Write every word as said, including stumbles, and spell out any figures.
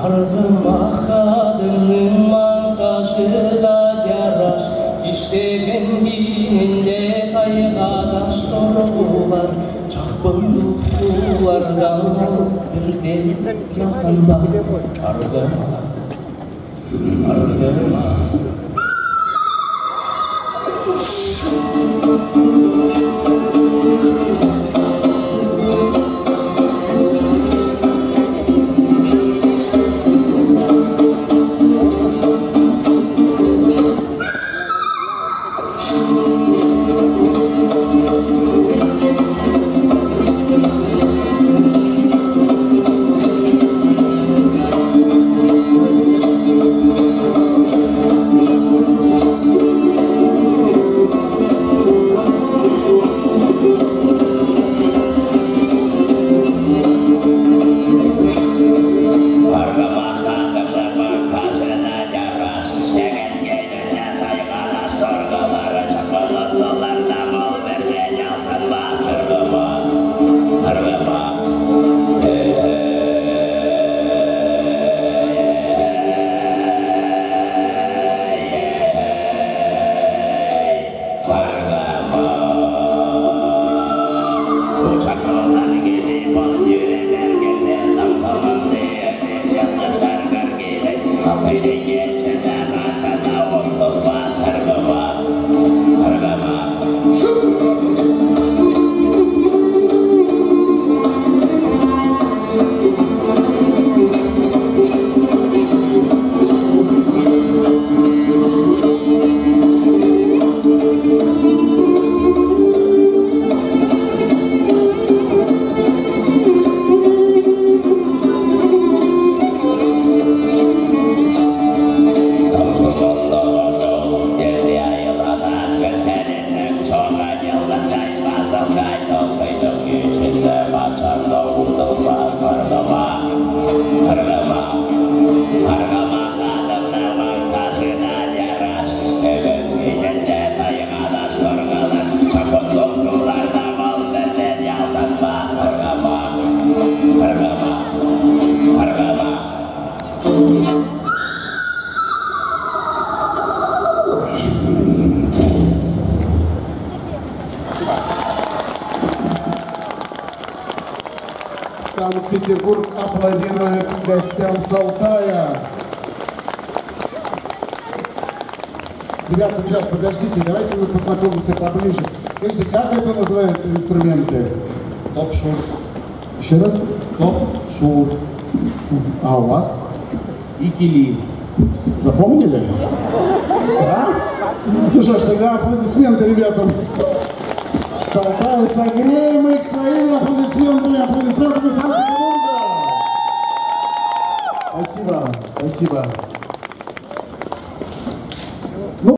Argımakadının montajı da yaraş, işlegen giyininde taygadaş doğrular, çakbınlık sulardan bir deniz yakında. Argımak, argımak. Санкт-Петербург аплодирует гостям с Алтая. Ребята, сейчас, подождите, давайте мы познакомимся поближе. Скажите, как это называются инструменты? Топ-шут. Еще раз? Топ-шут. А у вас? Икили. Запомнили? Да? Ну что ж, тогда аплодисменты ребятам. С Алтая, согреем их своими аплодисментами, аплодисментами Санкт-Петербурга. Спасибо, спасибо.